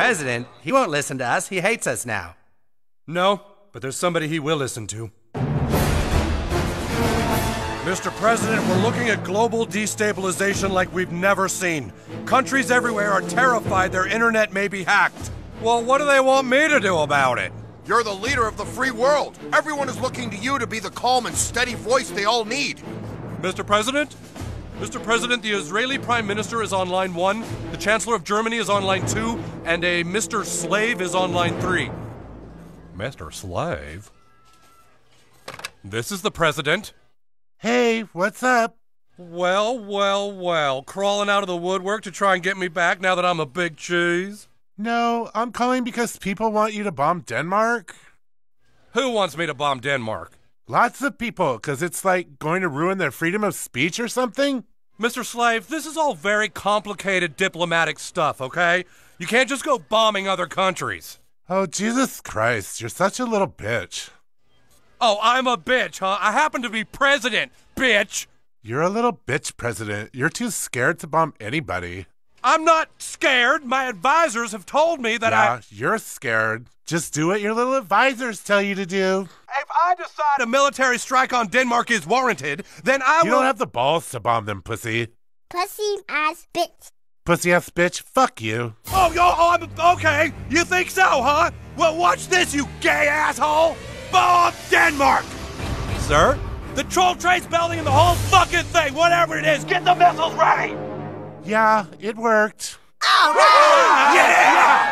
president, he won't listen to us. He hates us now. No, but there's somebody he will listen to. Mr. President, we're looking at global destabilization like we've never seen. Countries everywhere are terrified their internet may be hacked. Well, what do they want me to do about it? You're the leader of the free world. Everyone is looking to you to be the calm and steady voice they all need. Mr. President? Mr. President, the Israeli Prime Minister is on line 1, the Chancellor of Germany is on line 2, and a Mr. Slave is on line 3. Mr. Slave? This is the President. Hey, what's up? Well, crawling out of the woodwork to try and get me back now that I'm a big cheese? No, I'm calling because people want you to bomb Denmark. Who wants me to bomb Denmark? Lots of people, because it's like going to ruin their freedom of speech or something. Mr. Slave, this is all very complicated diplomatic stuff, okay? You can't just go bombing other countries. Oh, Jesus Christ, you're such a little bitch. Oh, I'm a bitch, huh? I happen to be president, bitch! You're a little bitch, President. You're too scared to bomb anybody. I'm not scared. My advisors have told me that you're scared. Just do what your little advisors tell you to do. If I decide a military strike on Denmark is warranted, then I will... You don't have the balls to bomb them, pussy. Pussy-ass bitch. Pussy-ass bitch, fuck you. Okay. You think so, huh? Well, watch this, you gay asshole! Bomb Denmark! Sir? The troll trace building and the whole fucking thing, whatever it is, get the missiles ready! Yeah, it worked. All right! Yeah!